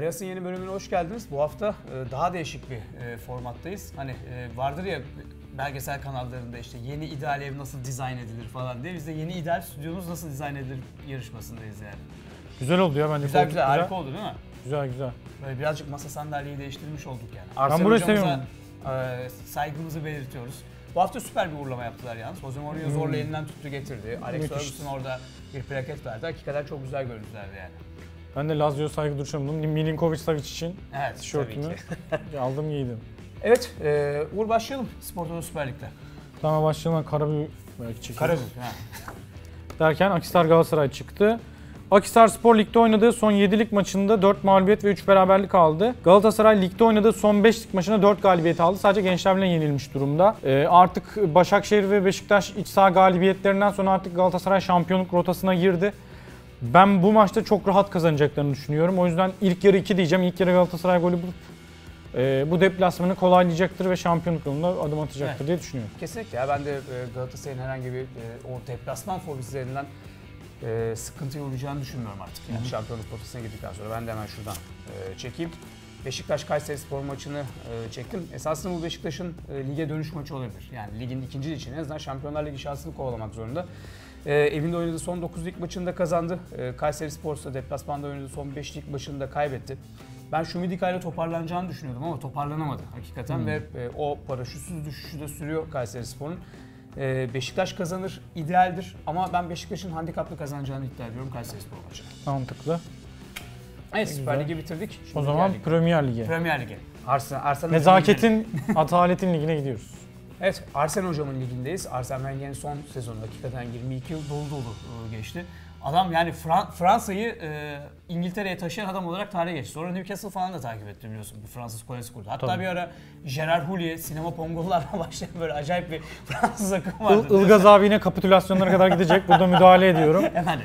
Arias'ın yeni bölümüne hoş geldiniz. Bu hafta daha değişik bir formattayız. Hani vardır ya belgesel kanallarında işte yeni ideal ev nasıl dizayn edilir falan diye. Biz de yeni ideal stüdyomuz nasıl dizayn edilir yarışmasındayız yani. Güzel oldu ya bence. Güzel harika oldu değil mi? Güzel. Böyle birazcık masa sandalyeyi değiştirmiş olduk yani. Ben Arsene burayı hocamıza saygımızı belirtiyoruz. Bu hafta süper bir uğurlama yaptılar yalnız. Jose Mourinho zorla elinden tuttu getirdi. Alex Ferguson orada bir plaket verdi. Hakikaten çok güzel görüntülerdi yani. Ben de Lazio'ya saygı duruşum bulundum. Milinkovic-Savic için tişörtümü aldım giydim. Evet, Uğur başlayalım Spor Toto Süper Lig'de. Tamam başlayalım. Karabük belki çekiyoruz. Karabük ha. Derken Akhisar Galatasaray çıktı. Akhisar Spor Lig'de oynadığı son 7 lig maçında 4 mağlubiyet ve 3 beraberlik aldı. Galatasaray Lig'de oynadığı son 5 lig maçında 4 galibiyet aldı. Sadece Gençler Birliği'ne yenilmiş durumda. Artık Başakşehir ve Beşiktaş iç saha galibiyetlerinden sonra artık Galatasaray şampiyonluk rotasına girdi. Ben bu maçta çok rahat kazanacaklarını düşünüyorum. O yüzden ilk yarı 2 diyeceğim. İlk yarı Galatasaray golü bulup bu deplasmanı kolaylayacaktır ve şampiyonluk yolunda adım atacaktır diye düşünüyorum. Kesinlikle ya, ben de Galatasaray'ın herhangi bir o deplasman fobislerinden sıkıntı uğrayacağını düşünmüyorum artık. Yani şampiyonluk potasına girdikten sonra ben de hemen şuradan çekeyim. Beşiktaş Kayserispor maçını çektim. Esasında bu Beşiktaş'ın lige dönüş maçı olabilir. Yani ligin ikinci için en azından Şampiyonlar Ligi şansını kovalamak zorunda. Evinde oynadığı son 9 lig maçında kazandı. Kayserispor ise deplasmanda oynadığı son 5 lig maçında kaybetti. Ben Şumidika ile toparlanacağını düşünüyordum ama toparlanamadı hakikaten ve o paraşütsüz düşüşü de sürüyor Kayserispor'un. Beşiktaş kazanır, idealdir ama ben Beşiktaş'ın handikaplı kazanacağını iddia ediyorum Kayserispor maçı. Mantıklı. Evet, Süper Lig'i bitirdik. Şimdi o zaman Premier Lig'e. Premier Lig'e. Arsene Nezaketin, ataletin ligine gidiyoruz. Evet, Arsene hocamın ligindeyiz. Arsene Wenger'in son sezonu hakikaten 22 yıl dolu geçti. Adam yani Fransa'yı İngiltere'ye taşıyan adam olarak tarihe geçti. Sonra Newcastle falan da takip etti biliyorsun. Bir Fransız kolesi kurdu. Hatta tabii bir ara Gerard Houllier, sinema pongollarla başlayan böyle acayip bir Fransız akım vardı. Ilgaz abi yine kapitülasyonlara kadar gidecek. Burada müdahale ediyorum.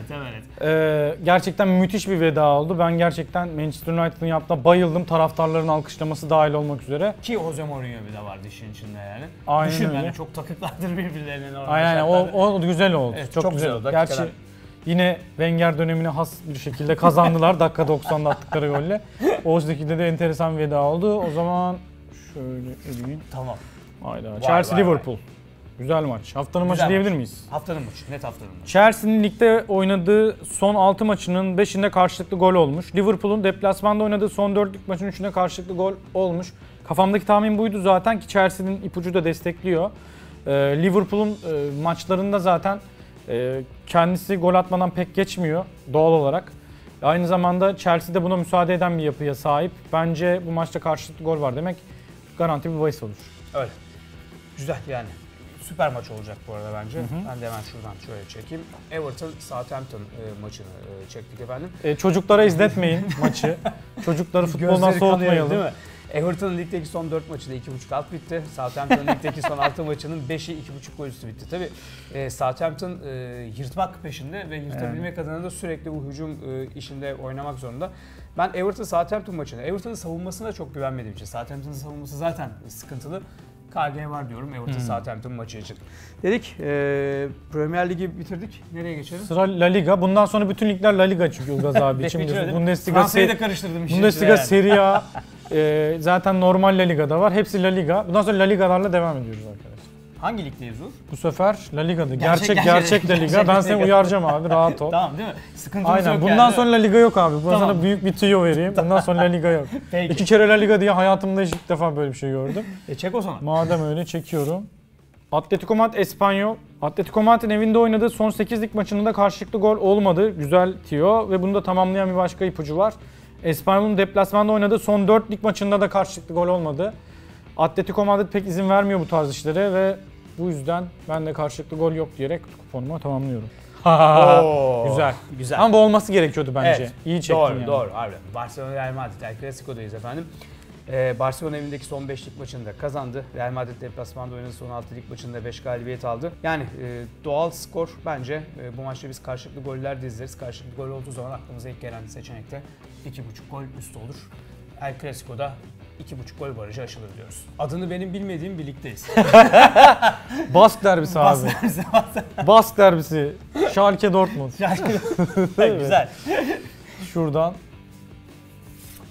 Evet. Gerçekten müthiş bir veda oldu. Ben gerçekten Manchester United'ın yaptığına bayıldım. Taraftarların alkışlaması dahil olmak üzere. Ki Jose Mourinho bir de vardı işin içinde yani. Aynen düşün öyle. Yani çok takıklardır birbirlerine. Aynen o güzel oldu. Evet, çok güzel oldu. Gerçi yine Wenger dönemine has bir şekilde kazandılar dakika 90'da attıkları golle. O şekilde de enteresan bir veda oldu. O zaman şöyle eleyim. Tamam. Hayda. Chelsea Liverpool. Güzel maç. Haftanın maçı diyebilir miyiz? Haftanın maçı. Net haftanın maçı. Chelsea'nin ligde oynadığı son 6 maçının 5'inde karşılıklı gol olmuş. Liverpool'un deplasmanda oynadığı son 4 lig maçının 3'ünde karşılıklı gol olmuş. Kafamdaki tahmin buydu zaten ki Chelsea'nin ipucu da destekliyor. Liverpool'un maçlarında zaten kendisi gol atmadan pek geçmiyor doğal olarak. Aynı zamanda Chelsea de buna müsaade eden bir yapıya sahip. Bence bu maçta karşılıklı gol var demek garanti bir bahis olur. Öyle. Güzel yani. Süper maç olacak bu arada bence. Ben de hemen şuradan şöyle çekeyim. Everton Southampton maçını çektik efendim. Çocuklara izletmeyin maçı. Çocukları futboldan soğutmayalım. Değil mi? Everton'ın ligdeki son 4 maçı da 2.5 alt bitti. Southampton'ın ligdeki son 6 maçının 5'i 2.5 gol üstü bitti. Tabii Southampton yırtmak peşinde ve yırtabilmek adına da sürekli bu hücum işinde oynamak zorunda. Ben Everton Southampton maçına, Everton'ın savunmasına çok güvenmediğim için, Southampton'ın savunması zaten sıkıntılı. KG var diyorum Everton Southampton maçı için. Dedik Premier Ligi bitirdik. Nereye geçelim? Sıra La Liga. Bundan sonra bütün ligler La Liga çünkü Ilgaz abi için. Fransa'yı da karıştırdım. Bundesliga, Serie A zaten normal La Liga'da var. Hepsi La Liga. Bundan sonra La Liga'larla devam ediyoruz arkadaşlar. Hangi ligdeyiz Uğur? Bu sefer La Liga'da. Gerçek La Liga. Ben seni uyaracağım abi, rahat ol. Tamam değil mi? Sıkıntımız aynen. yok. Bundan sonra La Liga yok abi. Bundan sonra büyük bir tüyo vereyim. Bundan sonra La Liga yok. Peki. 2 kere La Liga diye hayatımda ilk defa böyle bir şey gördüm. Çek o zaman. Madem öyle çekiyorum. Atletico Madrid Espanyol. Atletico Madrid'in evinde oynadığı son 8 lig maçında da karşılıklı gol olmadı. Güzel tiyo ve bunu da tamamlayan bir başka ipucu var. Espanyol'un deplasmanda oynadığı son 4 lig maçında da karşılıklı gol olmadı. Atletico Madrid pek izin vermiyor bu tarz işlere ve bu yüzden ben de karşılıklı gol yok diyerek kuponumu tamamlıyorum. Güzel. Ama bu olması gerekiyordu bence. Evet. İyi çektin doğru, yani. Doğru. Barcelona Real Madrid El Clasico'dayız efendim. Barcelona evindeki son 5 lig maçında kazandı. Real Madrid deplasmanda oynadığı son 6 lig maçında 5 galibiyet aldı. Yani doğal skor bence bu maçta biz karşılıklı goller de izleriz. Karşılıklı gol olduğu zaman aklımıza ilk gelen seçenekte 2.5 gol üstü olur. El Clasico'da 2.5 gol barajı aşılır diyoruz. Adını benim bilmediğim bir ligdeyiz. Bask derbisi abi. Bask derbisi. Schalke Dortmund. Güzel. Şuradan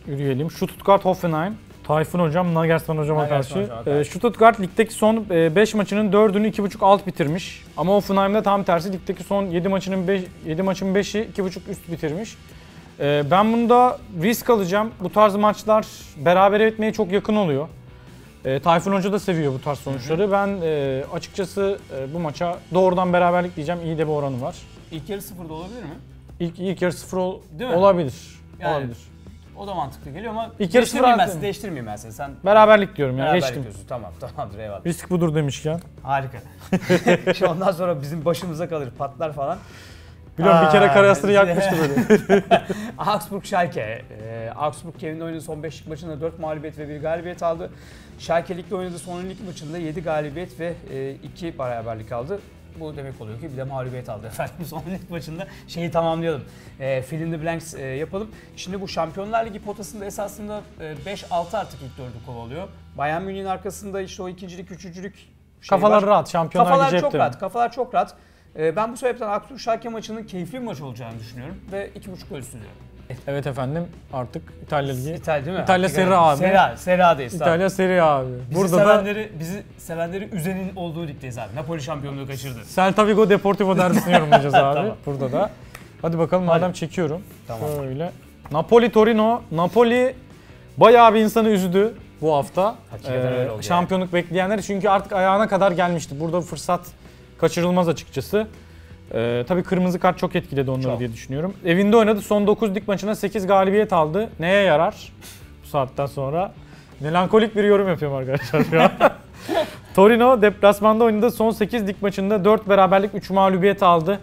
yürüyelim. Stuttgart Hoffenheim. Tayfun hocam, Nagelsmann hocama Nagelsmann karşı. hocama karşı. Stuttgart ligdeki son 5 maçının 4'ünü 2.5 alt bitirmiş. Ama Hoffenheim'de tam tersi, ligdeki son 7 maçın 5'i 2.5 üst bitirmiş. Ben bunda risk alacağım. Bu tarz maçlar berabere bitmeye çok yakın oluyor. Tayfun Hoca da seviyor bu tarz sonuçları. Ben açıkçası bu maça doğrudan beraberlik diyeceğim. İyi de bir oranı var. İlk yarı 0'da olabilir mi? İlk yarı 0 Değil mi? olabilir. Yani, olabilir. O da mantıklı geliyor ama İlk yarı değiştirmeyeyim ben seni. Sen beraberlik diyorum ya, beraberlik geçtim. diyorsun. Tamamdır, eyvallah. Risk budur demişken. Harika. Şimdi ondan sonra bizim başımıza kalır, patlar falan. Biliyorum bir kere Karayasır'ı yakmıştı böyle. Augsburg Schalke. Augsburg evinde oynadığı son 5 lig maçında 4 mağlubiyet ve 1 galibiyet aldı. Schalke ligde oynadığı son 10 lig maçında 7 galibiyet ve 2 beraberlik aldı. Bu demek oluyor ki bir de mağlubiyet aldı efendim son lig maçında. Şeyi tamamlayalım. Fill in the blanks yapalım. Şimdi bu Şampiyonlar Ligi potasında esasında 5-6 artık ilk dördü kovalıyor. Bayern Münih'in arkasında işte o ikincilik, üçüncülük Kafalar rahat. Şampiyonlar Kafalar Ligi çok cepte. rahat. Kafalar çok rahat. Ben bu sebepten Augsburg Schalke maçının keyifli bir maç olacağını düşünüyorum ve 2.5 gol üstü diyorum. Evet efendim, artık İtalya Ligi. İtalya değil mi? İtalya Serie A abi. Serie A'dayız. İtalya Serie A abi. Bizi sevenleri üzenin olduğu ligdeyiz abi. Napoli şampiyonluğu kaçırdı. Celta Vigo Deportivo derbisini yorumlayacağız abi. Tamam. Burada da. Hadi bakalım, madem çekiyorum. Tamam. Şöyle. Napoli Torino. Napoli bayağı bir insanı üzdü bu hafta. Hakikaten öyle oldu şampiyonluk bekleyenler, çünkü artık ayağına kadar gelmişti. Burada fırsat kaçırılmaz açıkçası. Tabii kırmızı kart çok etkiledi onları Çok. diye düşünüyorum. Evinde oynadı. Son 9 lig maçına 8 galibiyet aldı. Neye yarar bu saatten sonra? Melankolik bir yorum yapıyorum arkadaşlar şu an. Torino deplasmanda oynadı. Son 8 lig maçında 4 beraberlik 3 mağlubiyet aldı.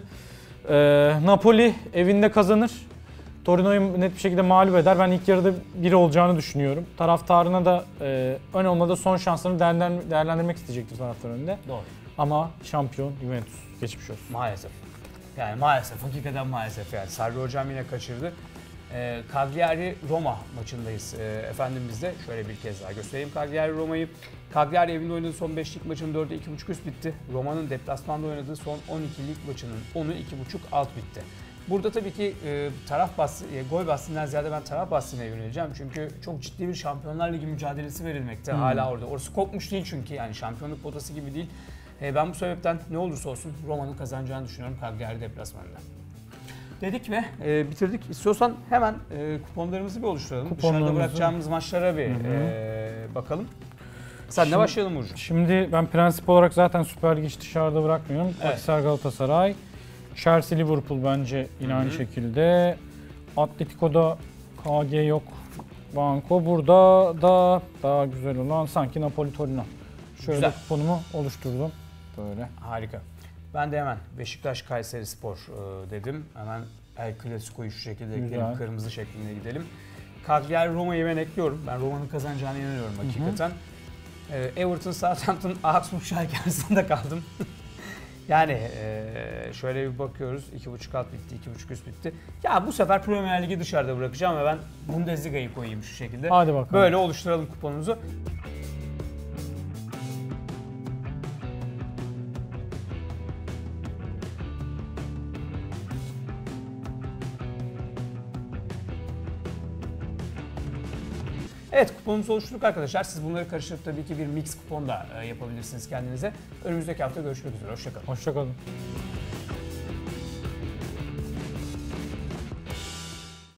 Napoli evinde kazanır. Torino'yu net bir şekilde mağlup eder. Ben ilk yarıda 1 olacağını düşünüyorum. Taraftarına da ön olmada son şanslarını değerlendirmek isteyecektir taraftar önünde. Doğru. Ama şampiyon Juventus. Geçmiş olsun. Maalesef. Yani maalesef. Hakikaten maalesef yani. Sarri hocam yine kaçırdı. Cagliari Roma maçındayız efendim biz de. Şöyle bir kez daha göstereyim Cagliari Roma'yı. Cagliari evinde oynadığı son 5 lig maçının 4'e 2.5 üst bitti. Roma'nın deplasmanda oynadığı son 12 lig maçının 10'u 2.5 alt bitti. Burada tabii ki gol bahsinden ziyade ben taraf bahsine yöneleceğim. Çünkü çok ciddi bir Şampiyonlar Ligi mücadelesi verilmekte hala orada. Orası kopmuş değil çünkü, yani şampiyonluk potası gibi değil. Ben bu sebepten ne olursa olsun Roma'nın kazanacağını düşünüyorum Cagliari deplasmanında. Dedik ve bitirdik. İstiyorsan hemen kuponlarımızı bir oluşturalım. Dışarıda bırakacağımız maçlara bir bakalım. Senle başlayalım Burcu. Şimdi ben prensip olarak zaten Süper Lig hiç dışarıda bırakmıyorum. Evet. Akhisar Galatasaray, Chelsea Liverpool bence yine aynı şekilde. Atletico'da KG yok. Banko burada da daha güzel olan sanki Napoli Torino. Şöyle Güzel. kuponumu oluşturdum. Böyle. Harika. Ben de hemen Beşiktaş Kayseri Spor dedim. Hemen El Clasico'yu şu şekilde ekleyelim. Kırmızı şeklinde gidelim. Cagliari Roma'yı ben ekliyorum. Ben Roma'nın kazanacağına inanıyorum hakikaten. Everton, Southampton, Augsburg Schalke arasında kaldım. Yani şöyle bir bakıyoruz. 2.5 alt bitti, 2.5 üst bitti. Ya bu sefer Premier Ligi dışarıda bırakacağım ve ben Bundesliga'yı koyayım şu şekilde. Hadi bakalım. Böyle oluşturalım kuponumuzu. Evet, kuponumuzu oluşturduk arkadaşlar. Siz bunları karıştırıp tabii ki bir mix kupon da yapabilirsiniz kendinize. Önümüzdeki hafta görüşmek üzere. Hoşça kalın. Hoşça kalın.